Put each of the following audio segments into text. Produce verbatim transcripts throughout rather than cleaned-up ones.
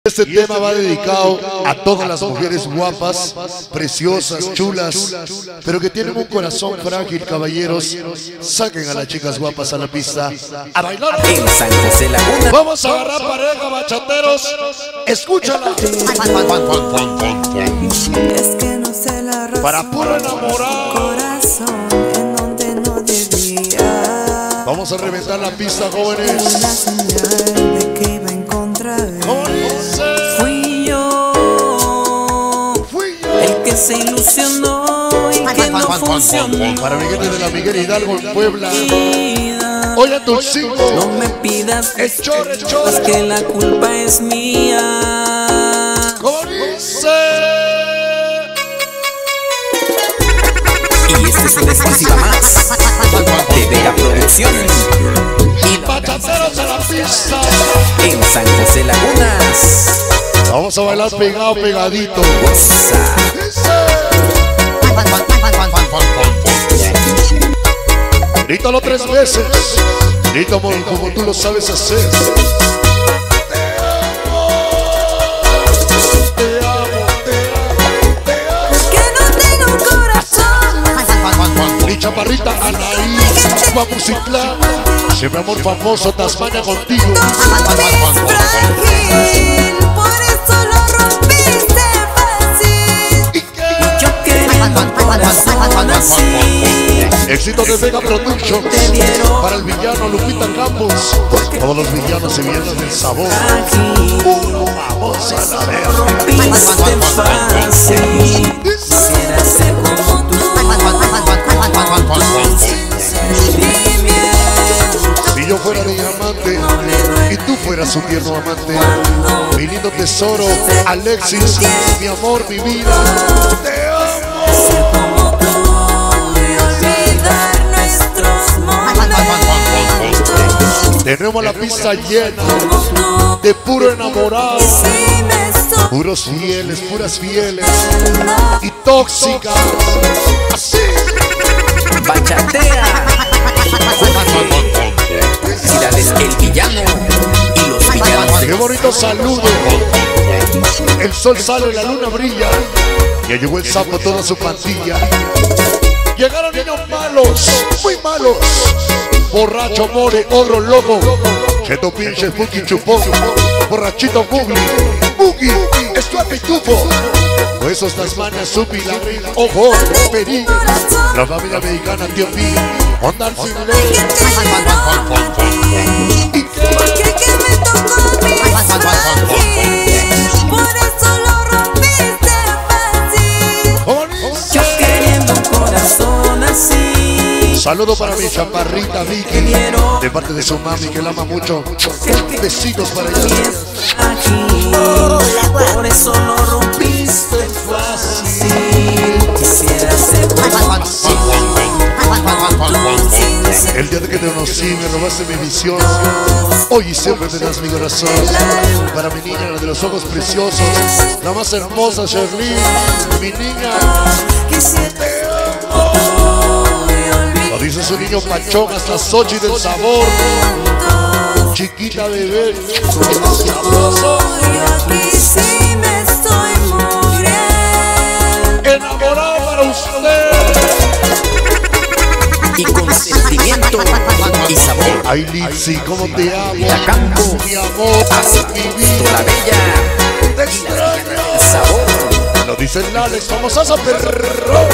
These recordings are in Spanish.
Este tema va dedicado a todas las mujeres guapas, preciosas, chulas, pero que tienen un corazón frágil, caballeros. Saquen a las chicas guapas a la pista a bailar. En San José Laguna. Vamos a agarrar pareja, bachateros. Escúchala. Es que no sé la razón. Para puro enamorado. Corazón en donde no debía. Vamos a reventar la pista, jóvenes. Una señal de que iba en contra de ¿Cómo dice? Fui yo, Fui yo. el que se ilusionó y que no funcionó. Para Miguel de la Miguel Hidalgo en Puebla. Vida. Oye, tus cinco. No me pidas El chore, el chore. es que la culpa es mía. ¿Cómo dice? Y esta es una exclusiva más de Vega Producciones y la Bachateros a la pista. en San José Lagunas. Vamos a bailar pegado, pegadito. Goza. Grítalo tres veces. Grita amor, como tú lo sabes hacer. Te amo, te amo, te amo. Que no tengo corazón. Mi chaparrita Anaí, Guamucitlán. Siempre amor famoso, Tasmania contigo. Es frágil, por eso lo rompiste fácil. ¿Y qué? Yo queriendo un corazón así. Éxito de Vega Production para el villano Lupita Campos. Todos los villanos se vienen del sabor. Uno, vamos a la vez. Rompiste fácil. Quisiera ser como tú. Si yo fuera de diamante y tú fueras su tierno amante, mi lindo tesoro, Alexis, mi amor, mi vida, te amo. Tenemos la pista llena de puro enamorado, puros fieles, puras fieles y tóxicas. Así. Bachatea. Felicidades el villano y los villanos Qué de bonito saludo. El sol sale, la luna brilla. Ya llegó el sapo, toda su pandilla. Llegaron niños malos, muy malos. Borracho, more, ogro, loco. Cheto, pinche, Spooky, chupón. Borrachito, Boogie. Boogie, esto es pitufo. Huesos, Tasmania, Supi, la reina. Ojo, Perí. La familia mexicana, tío Pi. Onda al fin. ¿Y qué? Porque que me tocó a mí es frágil, por eso lo rompiste fácil. Bonito. Yo queriendo un corazón así. Saludo para mi chaparrita Vicky, de parte de su mami que la ama mucho. Besitos para Y ella. es frágil, por eso lo rompiste fácil. Quisiera ser como El día de que te conocí me robaste mi visión. Hoy y siempre tendrás mi corazón. Para mi niña, la de los ojos preciosos, la más hermosa Shirley, mi niña. Lo dice su niño pachón hasta Sochi del sabor. Chiquita bebé, sabroso. Aquí sí me estoy muriendo. Enamorado para usted. y con sentimiento y sabor. Ay, Lipsy, cómo te amo. La Campo, Mi amor, hasta mi vida. la bella Te extraño. sabor. Lo dice el Alex, vamos a perro.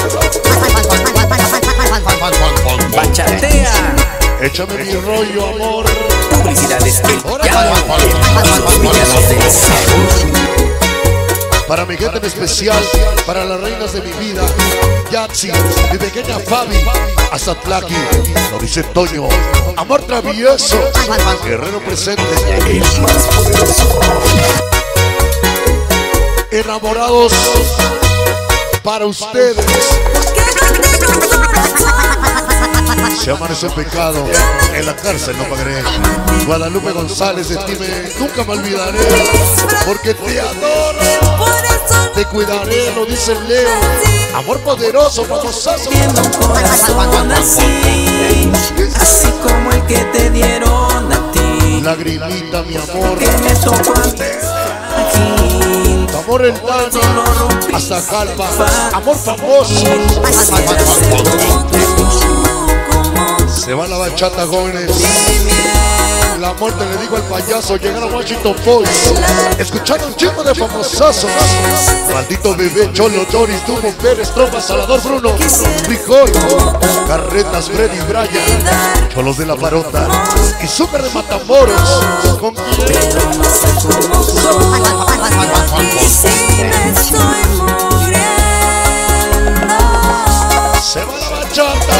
Bachatea. Échame mi rollo, amor. Publicidades el villano y los villanos del sabor. Para mi gente en especial, para las reinas de mi vida, Yatsi, mi pequeña Fabi, hasta Tlaqui, lo dice Toño, amor travieso, guerrero presente, el más poderoso. Enamorados para ustedes. Si amanece en pecado, en la cárcel no pagaré. Guadalupe González, de ti me, nunca me olvidaré, porque te adoro, te cuidaré, lo dice Leo. Amor poderoso, famosazo. Tiene un corazón así, así como el que te dieron a ti. Lagrimita, mi amor. Que me tocó a mí. por el Dani, hasta Calva, amor famoso. Se va la bachata, jóvenes. La muerte le digo al payaso, llegar a Washington Boys. Escuchando un chingo de famosazos. Maldito bebé, Cholo, Doris, Tubo, Pérez, Trompa, Salador, Bruno, Frijol, Carretas, Freddy, Brian, Cholos de la Parota y Super de Matamoros. ¿Con quién? Se va la bachata.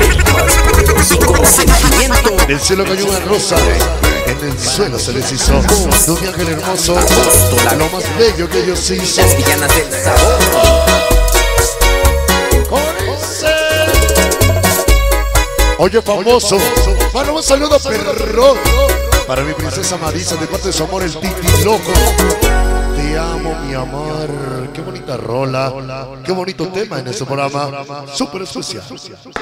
Del cielo cayó una rosa, en el suelo se les hizo de un ángel hermoso, lo más bello que Dios hizo. Las villanas del sabor. Oye, famoso, bueno, un saludo perrón para mi princesa Marisa, de parte de su amor el Titi Loco. Te amo, mi amor. Qué bonita rola, qué bonito tema en este programa, súper especial.